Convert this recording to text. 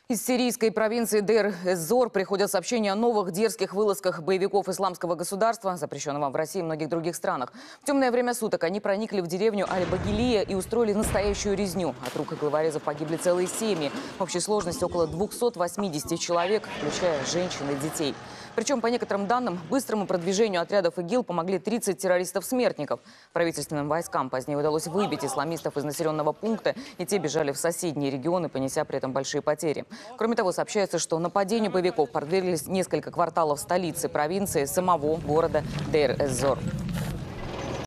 Из сирийской провинции Дейр-эз-Зор приходят сообщения о новых дерзких вылазках боевиков исламского государства, запрещенного в России и многих других странах. В темное время суток они проникли в деревню Аль-Багилия и устроили настоящую резню. От рук главорезов погибли целые семьи. В общей сложности около 280 человек, включая женщин и детей. Причем, по некоторым данным, быстрому продвижению отрядов ИГИЛ помогли 30 террористов-смертников. Правительственным войскам позднее удалось выбить исламистов из населенного пункта, и те бежали в соседние регионы, понеся при этом большие потери. Кроме того, сообщается, что нападению боевиков подверглись несколько кварталов столицы провинции, самого города Дейр-эз-Зор.